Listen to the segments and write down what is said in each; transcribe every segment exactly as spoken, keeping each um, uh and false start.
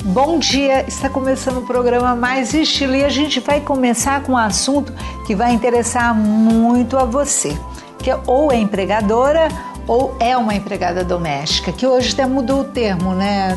Bom dia, está começando o programa Mais Estilo e a gente vai começar com um assunto que vai interessar muito a você, que é, ou é empregadora ou é uma empregada doméstica, que hoje até mudou o termo, né,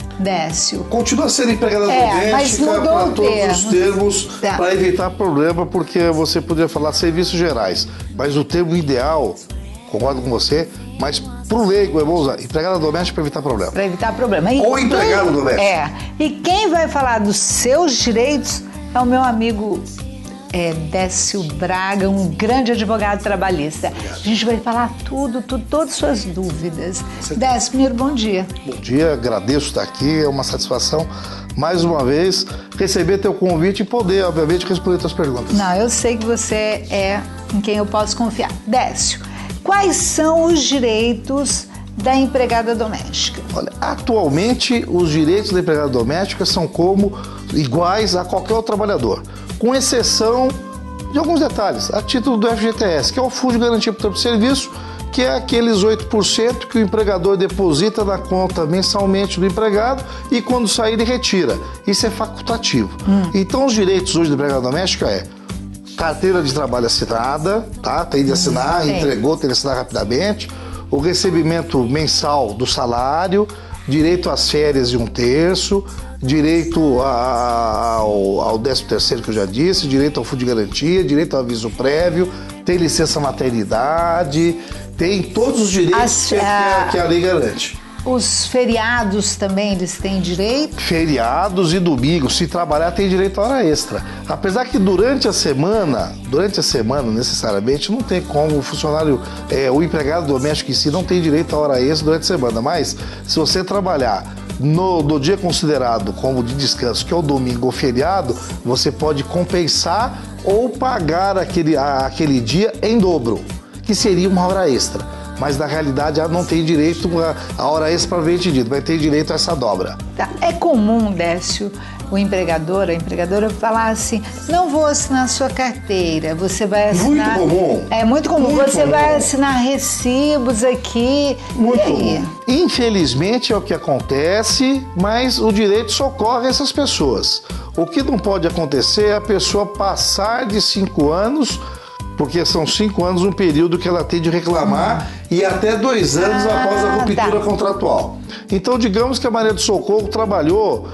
Décio? Continua sendo empregada é, doméstica para todos termo. os termos, tá. para evitar problema, porque você poderia falar serviços gerais, mas o termo ideal, concordo com você, mas pro leigo eu vou usar empregada doméstica para evitar problema. Para evitar problema. E Ou quem, empregado doméstico. É. E quem vai falar dos seus direitos é o meu amigo é, Décio Braga, um grande advogado trabalhista. Obrigado. A gente vai falar tudo, tudo, todas as suas dúvidas. Décio, primeiro, bom dia. Bom dia, agradeço estar aqui, é uma satisfação mais uma vez receber teu convite e poder, obviamente, responder tuas perguntas. Não, eu sei que você é em quem eu posso confiar. Décio, quais são os direitos da empregada doméstica? Olha, atualmente os direitos da empregada doméstica são como iguais a qualquer outro trabalhador, com exceção de alguns detalhes, a título do F G T S, que é o Fundo de Garantia por Tempo de Serviço, que é aqueles oito por cento que o empregador deposita na conta mensalmente do empregado e quando sair ele retira. Isso é facultativo. Hum. Então os direitos hoje da empregada doméstica é carteira de trabalho assinada, tá? Tem de assinar, hum, entregou, tem de assinar rapidamente, o recebimento mensal do salário, direito às férias de um terço, direito a, ao, ao décimo terceiro que eu já disse, direito ao fundo de garantia, direito ao aviso prévio, tem licença maternidade, tem todos os direitos As, que, a, que a lei garante. Os feriados também, eles têm direito? Feriados e domingos, se trabalhar tem direito a hora extra. Apesar que durante a semana, durante a semana necessariamente, não tem como o funcionário, é, o empregado doméstico em si não tem direito a hora extra durante a semana. Mas se você trabalhar no, no dia considerado como de descanso, que é o domingo ou feriado, você pode compensar ou pagar aquele, a, aquele dia em dobro, que seria uma hora extra. Mas na realidade ela não tem direito a hora extra para ver dito, vai ter direito a essa dobra. Tá. É comum, Décio, o empregador, a empregadora falar assim, não vou assinar sua carteira, você vai assinar... Muito comum. É muito comum, muito você comum. vai assinar recibos aqui. Muito e aí? comum. Infelizmente é o que acontece, mas o direito socorre essas pessoas. O que não pode acontecer é a pessoa passar de cinco anos... porque são cinco anos um período que ela tem de reclamar ah. e até dois anos ah, após a ruptura tá. contratual. Então, digamos que a Maria do Socorro trabalhou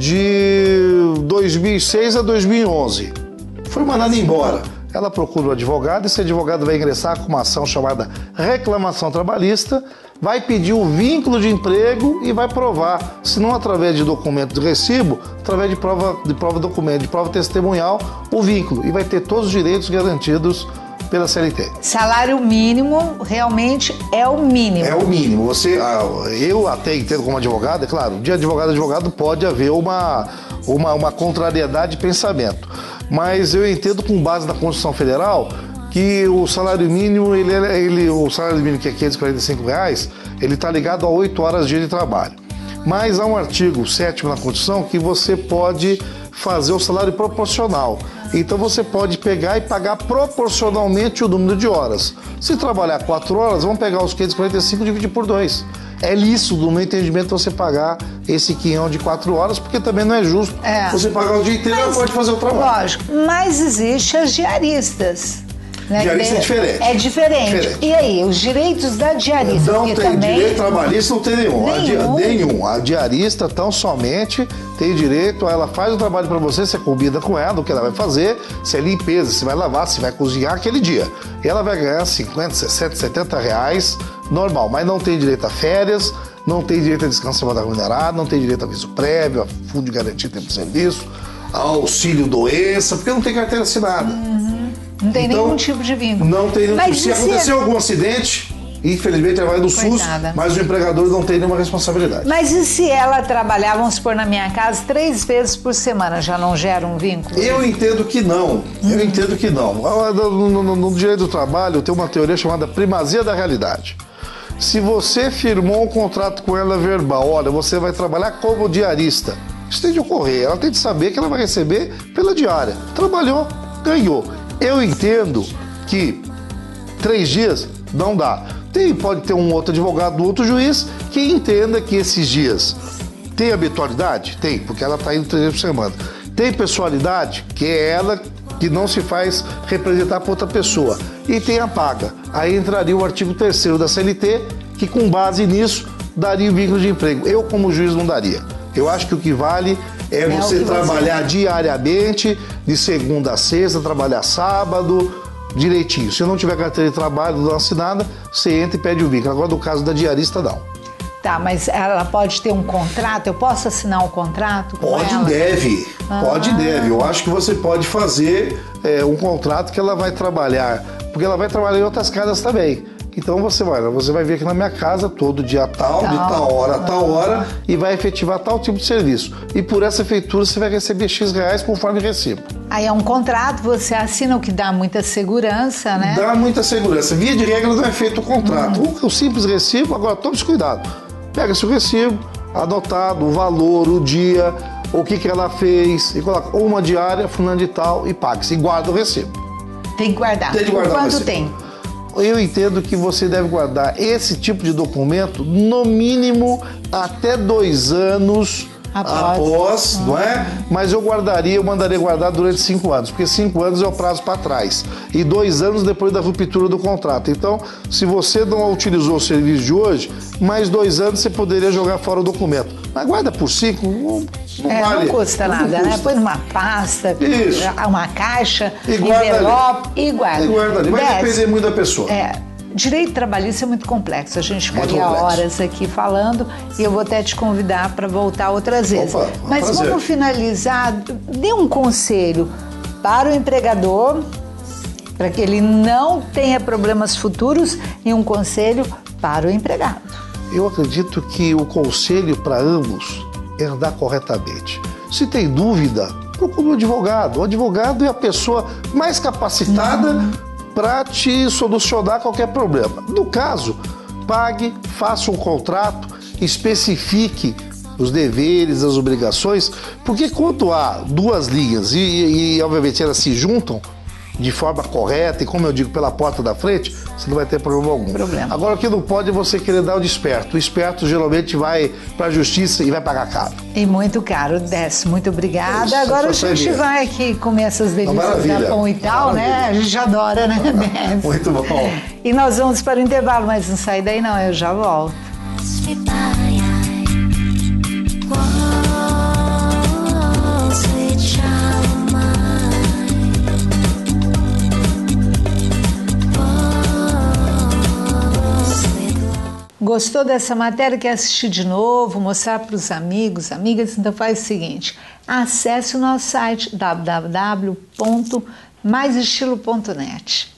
de dois mil e seis a dois mil e onze. Foi mandada embora. Ela procura um advogado, esse advogado vai ingressar com uma ação chamada reclamação trabalhista, vai pedir o vínculo de emprego e vai provar, se não através de documento de recibo, através de prova de prova documento, de prova testemunhal, o vínculo, e vai ter todos os direitos garantidos pela C L T. Salário mínimo realmente é o mínimo. É o mínimo. Você, eu até entendo como advogado, é claro, de advogado a advogado pode haver uma, uma, uma contrariedade de pensamento, mas eu entendo com base na Constituição Federal que o salário mínimo, ele, ele, o salário mínimo que é quinhentos e quarenta e cinco reais, ele está ligado a oito horas dia de trabalho. Mas há um artigo sétimo na Constituição que você pode fazer o salário proporcional. Então você pode pegar e pagar proporcionalmente o número de horas. Se trabalhar quatro horas, vamos pegar os quinhentos e quarenta e cinco e dividir por dois. É lícito, no meu entendimento, você pagar esse quinhão de quatro horas, porque também não é justo é. você pagar o dia inteiro e não pode fazer o trabalho. Lógico, mas existem as diaristas. Né? Diarista é diferente. É diferente. diferente. E aí, os direitos da diarista? Não tem também... direito trabalhista, não tem nenhum. Nenhum. A, nenhum. A diarista tão somente tem direito, ela faz o trabalho para você, você combina com ela, o que ela vai fazer, se é limpeza, se vai lavar, se vai cozinhar aquele dia. E ela vai ganhar cinquenta, sessenta, setenta reais, normal, mas não tem direito a férias, não tem direito a descanso semanal remunerado, não tem direito a aviso prévio, a fundo de garantia de tempo de serviço, a auxílio doença, porque não tem carteira assinada. Uhum. Não tem então, nenhum tipo de vínculo. Não tem nenhum tipo. Se acontecer é... algum acidente, infelizmente ela vai do Coitada. SUS, mas o empregador não tem nenhuma responsabilidade. Mas e se ela trabalhar, vamos supor, na minha casa, três vezes por semana, já não gera um vínculo? Eu entendo que não. Hum. Eu entendo que não. No, no, no, no direito do trabalho tem uma teoria chamada primazia da realidade. Se você firmou um contrato com ela verbal, olha, você vai trabalhar como diarista, isso tem de ocorrer. Ela tem de saber que ela vai receber pela diária. Trabalhou, ganhou. Eu entendo que três dias não dá. Tem, pode ter um outro advogado, um outro juiz que entenda que esses dias Tem habitualidade? Tem, porque ela está indo três vezes por semana. Tem pessoalidade, que é ela que não se faz representar por outra pessoa. E tem a paga. Aí entraria o artigo terceiro da C L T, que com base nisso daria o vínculo de emprego. Eu, como juiz, não daria. Eu acho que o que vale é, é você trabalhar você... diariamente, de segunda a sexta, trabalhar sábado, direitinho. Se não tiver carteira de trabalho, não assinada, você entra e pede o vínculo. Agora, no caso da diarista, não. Tá, mas ela pode ter um contrato? Eu posso assinar um contrato com pode, ela? Deve. Ah. Pode, deve. Eu acho que você pode fazer é, um contrato que ela vai trabalhar, porque ela vai trabalhar em outras casas também. Então você vai, você vai vir aqui na minha casa todo dia tal, tal. de tal hora a tal hora, e vai efetivar tal tipo de serviço. E por essa feitura você vai receber X reais conforme recibo. Aí é um contrato, você assina, o que dá muita segurança, né? Dá muita segurança. Via de regra não é feito o contrato. Hum. O, o simples recibo, agora tome esse cuidado. Pega-se o recibo, anotado, o valor, o dia, o que, que ela fez, e coloca uma diária, fulano de tal, e paga-se. E guarda o recibo. Tem que guardar. Tem que guardar. Por quanto tem? Eu entendo que você deve guardar esse tipo de documento, no mínimo, até dois anos após, após hum. não é? Mas eu guardaria, eu mandaria guardar durante cinco anos, porque cinco anos é o prazo para trás. E dois anos depois da ruptura do contrato. Então, se você não utilizou o serviço de hoje, mais dois anos você poderia jogar fora o documento. Mas guarda por cinco, não, não é, vale. Não custa não nada, custa. Né? Põe numa pasta, Isso. uma caixa, e guarda envelope e guarda. E guarda ali. Vai Desce. depender muito da pessoa. É. Direito trabalhista é muito complexo, a gente ficaria horas aqui falando e eu vou até te convidar para voltar outras vezes. Opa, Mas prazer. Vamos finalizar, dê um conselho para o empregador, para que ele não tenha problemas futuros, e um conselho para o empregado. Eu acredito que o conselho para ambos é andar corretamente. Se tem dúvida, procure um advogado. O advogado é a pessoa mais capacitada uhum. para te solucionar qualquer problema. No caso, pague, faça um contrato, especifique os deveres, as obrigações, porque quando há duas linhas e, e, e obviamente elas se juntam de forma correta e, como eu digo, pela porta da frente, você não vai ter problema algum. Problema. Agora, o que não pode é você querer dar o de esperto. O esperto geralmente vai para a justiça e vai pagar caro. E muito caro, Décio. Muito obrigada. Isso, agora a gente vai aqui comer essas delícias da pão e tal, maravilha. Né? A gente adora, né, Décio? Muito bom. E nós vamos para o intervalo, mas não sai daí não, eu já volto. Gostou dessa matéria? Quer assistir de novo, mostrar para os amigos, amigas? Então faz o seguinte, acesse o nosso site w w w ponto mais estilo ponto net.